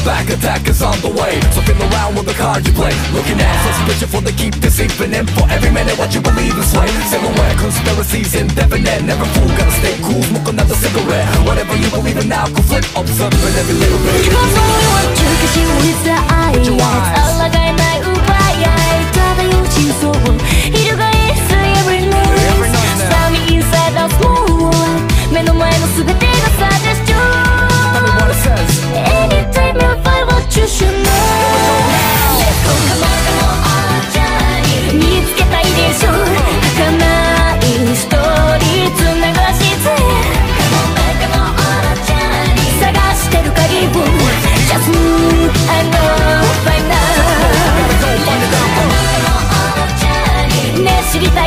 back, attack is on the way. So feel around with the cards you play. Looking at suspicion for they keep deceiving. And for every minute what you believe is sway. Silhouette conspiracies indefinite. Never fool, gotta stay cool, smoke another cigarette. Whatever you believe in now, conflict, observe it every little bit. with the eye, 알아갈 날 우바야 따다요 진소 일요가에 say every night 싸움이 inside out small 目の前の全てが suggest anytime you find what you should know Let's go come on come on on a journey 見つけたいでしょ儚いストーリー繋がして Come on back come on on a journey 探してる鍵を Just move I know by now ね知りたい